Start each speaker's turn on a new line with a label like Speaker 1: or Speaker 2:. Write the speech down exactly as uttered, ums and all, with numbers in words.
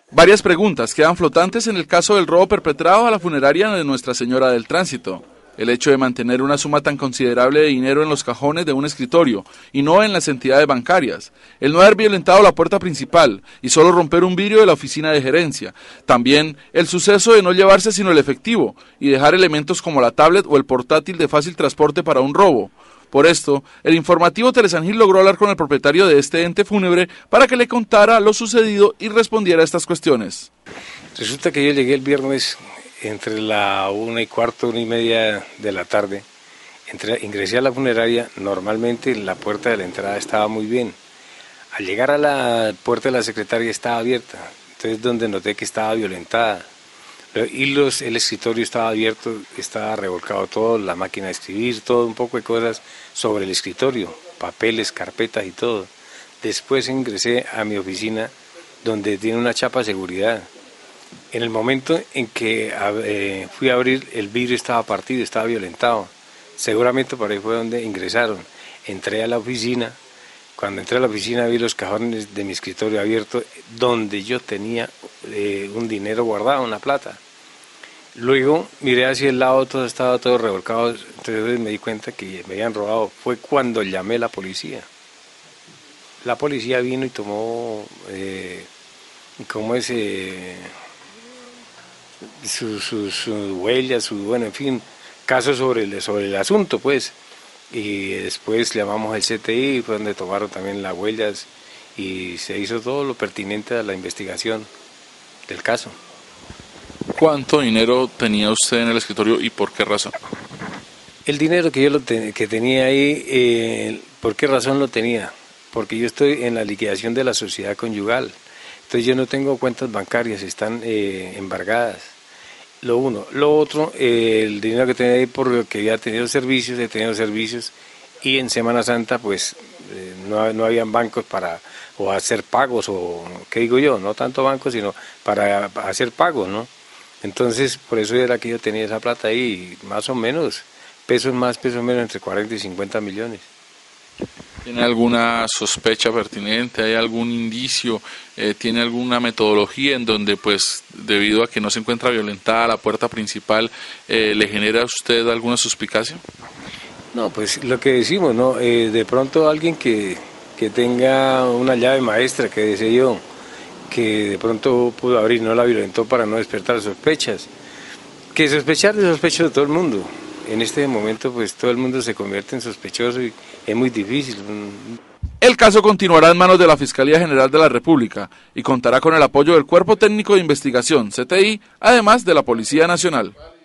Speaker 1: Varias preguntas quedan flotantes en el caso del robo perpetrado a la funeraria de Nuestra Señora del Tránsito. El hecho de mantener una suma tan considerable de dinero en los cajones de un escritorio y no en las entidades bancarias. El no haber violentado la puerta principal y solo romper un vidrio de la oficina de gerencia. También el suceso de no llevarse sino el efectivo y dejar elementos como la tablet o el portátil de fácil transporte para un robo. Por esto, el informativo Tele San Gil logró hablar con el propietario de este ente fúnebre para que le contara lo sucedido y respondiera a estas cuestiones.
Speaker 2: Resulta que yo llegué el viernes entre la una y cuarto, una y media de la tarde. Entré, ingresé a la funeraria, normalmente la puerta de la entrada estaba muy bien. Al llegar a la puerta de la secretaria estaba abierta, entonces donde noté que estaba violentada. Y los, el escritorio estaba abierto, estaba revolcado todo, la máquina de escribir, todo un poco de cosas sobre el escritorio, papeles, carpetas y todo. Después ingresé a mi oficina donde tiene una chapa de seguridad. En el momento en que eh, fui a abrir, el vidrio estaba partido, estaba violentado. Seguramente por ahí fue donde ingresaron. Entré a la oficina. Cuando entré a la oficina vi los cajones de mi escritorio abiertos, donde yo tenía eh, un dinero guardado, una plata. Luego miré hacia el lado, todo estaba todo revolcado, entonces me di cuenta que me habían robado. Fue cuando llamé a la policía. La policía vino y tomó, eh, ¿cómo es? Eh, sus su, su huellas, su, bueno, en fin, casos sobre el, sobre el asunto, pues. Y después llamamos al C T I, fue donde tomaron también las huellas y se hizo todo lo pertinente a la investigación del caso.
Speaker 1: ¿Cuánto dinero tenía usted en el escritorio y por qué razón?
Speaker 2: El dinero que yo lo te, que tenía ahí, eh, ¿por qué razón lo tenía? Porque yo estoy en la liquidación de la sociedad conyugal. Entonces yo no tengo cuentas bancarias, están eh, embargadas, lo uno. Lo otro, eh, el dinero que tenía ahí porque había tenido servicios, he tenido servicios y en Semana Santa pues eh, no, no habían bancos para o hacer pagos o, ¿qué digo yo? No tanto bancos, sino para hacer pagos, ¿no? Entonces por eso era que yo tenía esa plata ahí, más o menos, pesos más, pesos menos, entre cuarenta y cincuenta millones.
Speaker 1: ¿Tiene alguna sospecha pertinente? ¿Hay algún indicio? Eh, ¿Tiene alguna metodología en donde, pues, debido a que no se encuentra violentada la puerta principal, eh, le genera a usted alguna suspicacia?
Speaker 2: No, pues lo que decimos, ¿no? Eh, de pronto alguien que, que tenga una llave maestra, que decía yo, que de pronto pudo abrir, no la violentó para no despertar sospechas. Que sospechar de sospecho de todo el mundo. En este momento pues todo el mundo se convierte en sospechoso y es muy difícil.
Speaker 1: El caso continuará en manos de la Fiscalía General de la República y contará con el apoyo del Cuerpo Técnico de Investigación, C T I, además de la Policía Nacional.